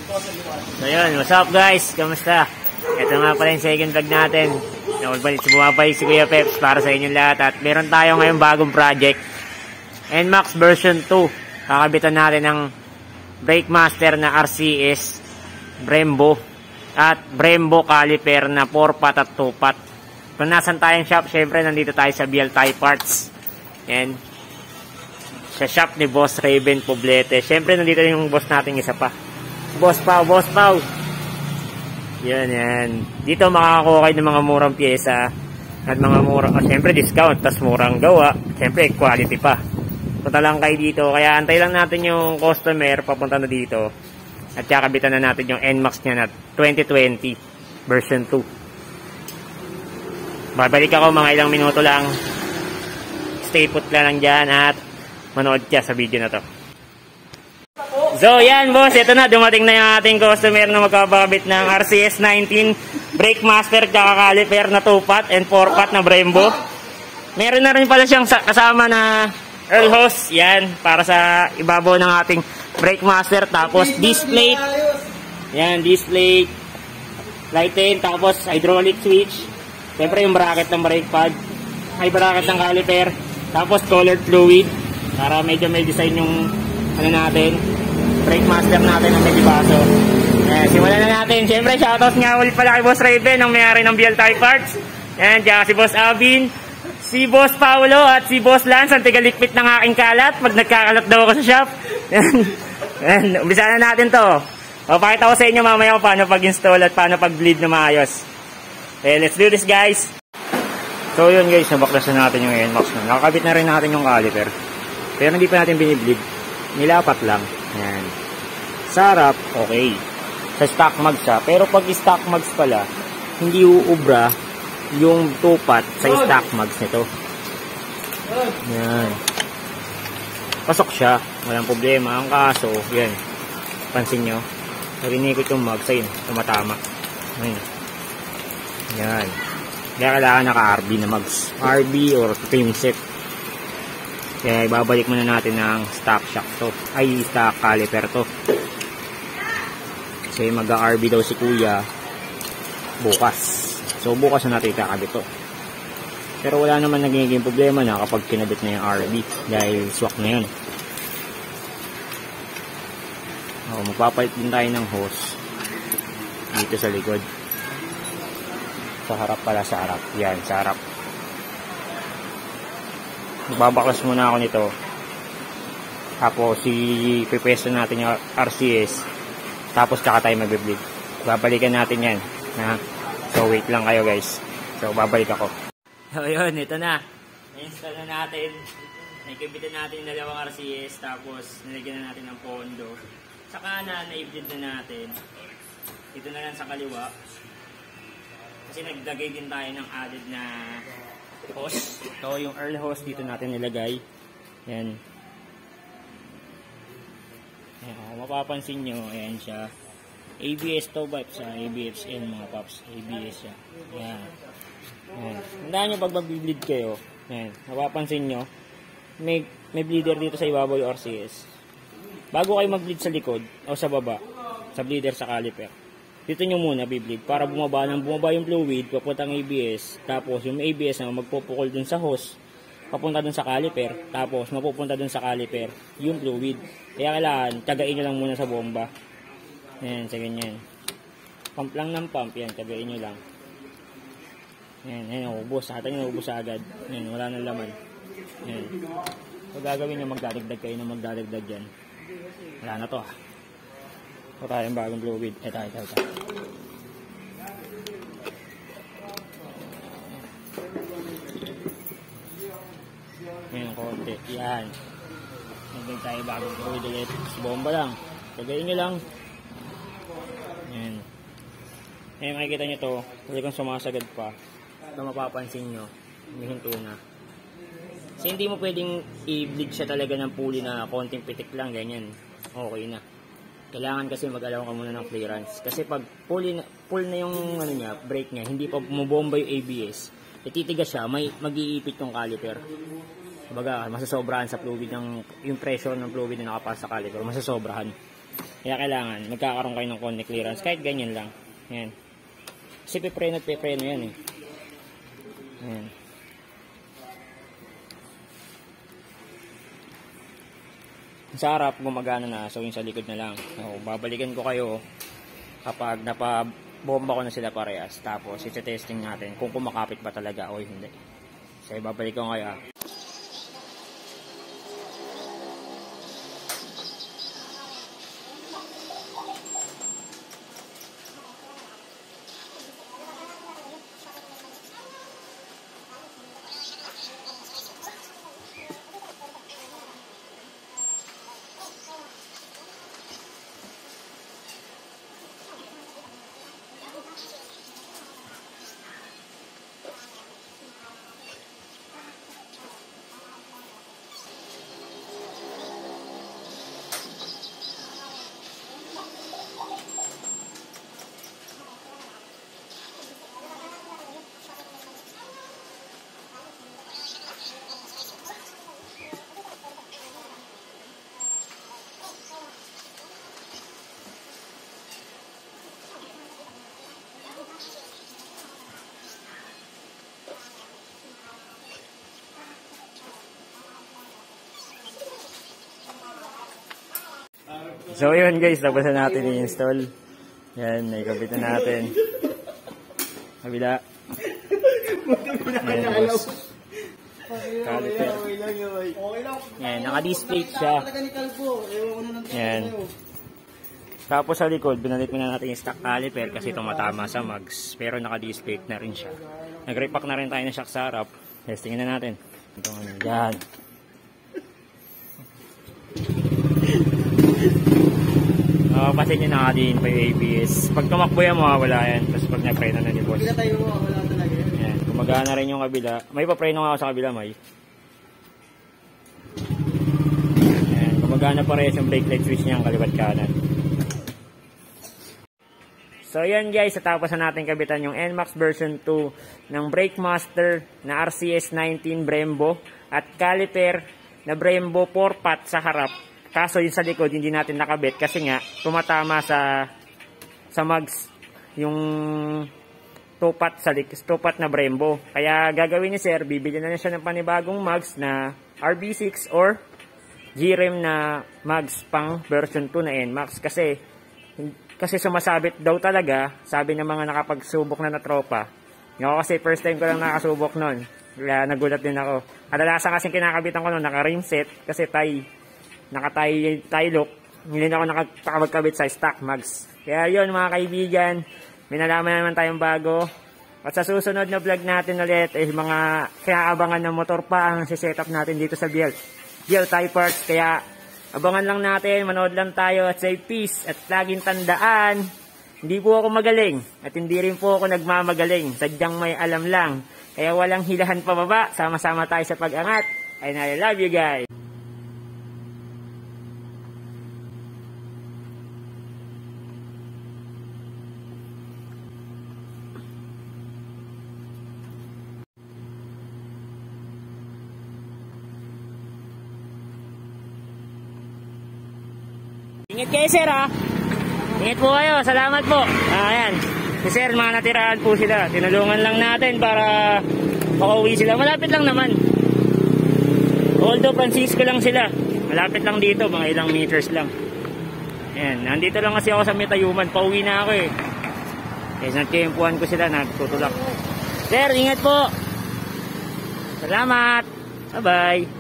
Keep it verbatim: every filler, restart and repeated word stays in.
So yun, what's up guys? Kamusta? Ito nga pala yung second vlog natin. Nakulbalik si bumabalik si Kuya Peps para sa inyong lahat. At meron tayo ngayon bagong project. N MAX version two. Kakabitan natin ng brake master na R C S Brembo. At Brembo caliper na four pat at two pat. Kung nasan tayong shop, syempre nandito tayo sa B L Thai Parts. Yan. Sa shop ni Boss Raven Poblete. Syempre nandito yung boss natin isa pa. Boss Pau, Boss Pau. Yan, yan. Dito makakakuha kayo ng mga murang pyesa at mga murang, oh, syempre discount, tas murang gawa, syempre quality pa. Punta lang kayo dito, kaya antay lang natin yung customer papunta na dito at kakabitan na natin yung N MAX niya na twenty twenty version two. Babalik ako mga ilang minuto lang. Stay put lang dyan at manood ka sa video na to. So yan boss, ito na, dumating na yung ating customer na magkababit ng R C S nineteen brake master tsaka caliper na two pat and four pat na Brembo. Meron na rin pala siyang kasama na Earl hose, yan, para sa ibabaw ng ating brake master. Tapos display, yan, display lighting, tapos hydraulic switch, siyempre yung bracket ng brake pad, may bracket ng caliper, tapos colored fluid para medyo may design yung ano natin, brake master natin ng medyo baso. Eh, simulan na natin. Siyempre, shoutouts nga ulit pala kay Boss Raven, ang may-ari ng B L Thai Parts. Yan, tsaka si Boss Alvin, si Boss Paolo, at si Boss Lance, ang tigalikpit ng aking kalat. Pag nagkakalat daw ako sa shop. Yan, yan, umpisa na natin to. O, pakita ko sa inyo mamaya kung paano pag-install at paano pag-bleed na maayos. Eh, let's do this guys. So yun guys, nabaklasan natin yung N MAX na. Nakakabit na rin natin yung caliper. Pero hindi pa natin binibleed. Nilapat lang. Yan. Sa harap, okay. Sa stock mags siya. Pero pag stock mags pala, hindi uubra yung two pat sa stock mags nito. Yan. Pasok siya. Walang problema. Ang kaso, yan. Pansin nyo. Narinikot yung mags. Ayun. Tumatama. Ayun. Yan. Kaya kailangan naka-R B na mags. R B or trim set. Kaya ibabalik muna natin ng stock shock to. Ay, stock caliper to. Kasi mag-R B daw si Kuya bukas. So, bukas na natin kakabit to. Pero wala naman nagiging problema na kapag kinabit na yung R B. Dahil swak na yun. O, magpapalit din tayo ng hose. Dito sa likod. Sa harap pala, sa harap. Yan, sa harap. Magbabaklas muna ako nito. Tapos si pipwesto natin yung R C S. Tapos tsaka tayo mag-bleed. Babalikan natin yan. Na? So wait lang kayo guys. So babalik ako. So yun, ito na. Na-install na natin. Nakikibitan natin yung dalawang R C S. Tapos nilagyan na natin ng pondo. Sa kanan, na-bleed na natin. Ito na lang sa kaliwa. Kasi nagdagay din tayo ng added na hose. Ito yung Earl hose dito natin nilagay. Yan. Ayan, kung mapapansin nyo, ayan siya. A B S to vibe sa A B S N mga paps. A B S siya. Ayan. Ayan. Tandaan nyo pag mag-bleed kayo. Ayan. Mapapansin nyo, may, may bleeder dito sa ibabaw yung R C S. Bago kayo mag-bleed sa likod o sa baba, sa bleeder sa caliper, dito nyo muna bibleed para bumaba ng bumaba yung fluid papuntang A B S, tapos yung A B S na magpupukol dun sa hose papunta dun sa caliper, tapos mapupunta dun sa caliper yung fluid. Kaya kailangan tagain nyo lang muna sa bomba. Yan, sa ganyan, pump lang ng pump, yan, tagain nyo lang. Yan, yan, ubos, hatan nyo ubos agad. Yan, wala nang laman. Yan, so gagawin nyo, magdadagdag kayo na magdadagdag yan. Wala na to ah. O tayong bagong fluid. Ito, ito, ito. Ngayon, konti. Yan. Nagdag tayo bagong fluid ulit. Bomba lang. Tagayin nyo lang. Yan. Ngayon, makikita nyo to. Talagang sumasagad pa. Ito mapapansin nyo. Humihinto na. Kasi hindi mo pwedeng i-bleed siya talaga ng pulley na konting pitik lang. Ganyan. Okay na. Kailangan kasi mag-allow ka muna ng clearance. Kasi pag pull na, pull na yung ano niya, brake niya, hindi pa bumobomba yung A B S, ititigas siya, may mag-iipit yung caliper. Kumbaga, masasobrahan sa fluid ng, yung pressure ng fluid na nakapasa sa caliper, masasobrahan. Kaya kailangan magkakaroon kayo ng konti clearance. Kahit ganyan lang. Ayan. Kasi pipreno at pipreno yan eh. Ayan. Sa harap, gumagana na. So, yung sa likod na lang. So, babalikan ko kayo kapag napabomba ko na sila parehas. Tapos, iti-testing natin kung kumakapit ba talaga o hindi. So, babalik ko kayo. So yun guys, tapos na natin i-install. Yan, naikabit na natin. Kabila. Yan, boss. Caliper. Yan, naka-display siya. Yan. Tapos sa likod, binalik na natin yung stock caliper kasi tumatama sa mags. Pero naka-display na rin siya. Nag-repack na rin tayo ng shock sa harap. Testingin na natin. Ito nga, yan. Uh, kasi nyo nakadiin pa yung A B S. Pag tumakbo yan, mawawala yan. Tapos pag na-preno na ni boss. Kabila tayo, mawawala talaga yan. Yan. Gumagana rin yung kabila. May pa-preno nga ako sa kabila, may. Yan. Gumagana pa rin yung brake light switch niya ang kaliwat kanan. So yan guys, natapos na natin kabitan yung N MAX version two ng Brake Master na R C S nineteen Brembo at caliper na Brembo four pot sa harap. Kaso yung sa likod hindi natin nakabit kasi nga tumatama sa sa mags yung two pot sa two pot na Brembo. Kaya gagawin ni sir, bibili na, na siya ng panibagong mags na R B six or G R E M na mags pang version two na N MAX kasi kasi sumasabit daw talaga, sabi ng mga nakapagsubok na na tropa. Ako kasi first time ko lang nakasubok nun. Kaya nagulat din ako. Kadalasan kasi kinakabitan ko nun naka-rim set kasi tie naka-tie tie lock. Hindi na ako nakakabit sa stock mags. Kaya yun mga kaibigan, may nalaman naman tayong bago. At sa susunod na vlog natin ulit eh mga kinaabangan ng motor pa ang siset up natin dito sa Biel. Biel Tie Parts. Kaya abangan lang natin, manood lang tayo at say peace. At laging tandaan, hindi po ako magaling at hindi rin po ako nagmamagaling. Sadyang may alam lang. Kaya walang hilahan pababa. Sama-sama tayo sa pag-angat. And I love you guys. Ingat kayo sir ha. Ingat po kayo. Salamat po. Ayan. Si sir, mga natirahan po sila. Tinulungan lang natin para makauwi sila. Malapit lang naman. Although Francisco lang sila. Malapit lang dito. Mga ilang meters lang. Ayan. Nandito lang kasi ako sa Metayuman. Pauwi na ako eh. Kaya nagkempuan ko sila. Nagtutulak. Sir, ingat po. Salamat. Bye bye.